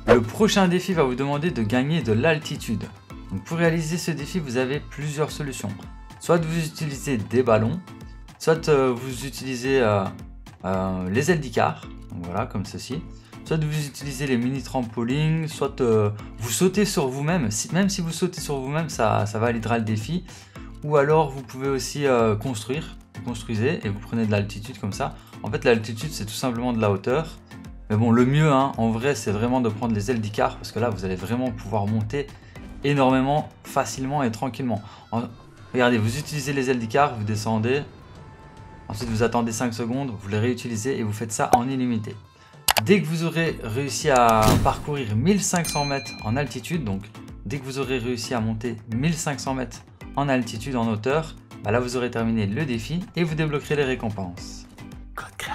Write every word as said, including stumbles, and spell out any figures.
Le prochain défi va vous demander de gagner de l'altitude. Donc pour réaliser ce défi, vous avez plusieurs solutions. Soit vous utilisez des ballons, soit euh, vous utilisez euh, euh, les ailes d'Icare, donc voilà, comme ceci. Soit vous utilisez les mini trampolines, soit euh, vous sautez sur vous-même. Si, même si vous sautez sur vous-même, ça, ça validera le défi. Ou alors vous pouvez aussi euh, construire, vous construisez et vous prenez de l'altitude comme ça. En fait, l'altitude, c'est tout simplement de la hauteur. Mais bon, le mieux, hein, en vrai, c'est vraiment de prendre les ailes d'Icare parce que là, vous allez vraiment pouvoir monter énormément, facilement et tranquillement. En... Regardez, vous utilisez les ailes d'Icare, vous descendez. Ensuite, vous attendez cinq secondes, vous les réutilisez et vous faites ça en illimité. Dès que vous aurez réussi à parcourir mille cinq cents mètres en altitude, donc dès que vous aurez réussi à monter mille cinq cents mètres en altitude, en hauteur, bah là, vous aurez terminé le défi et vous débloquerez les récompenses. Code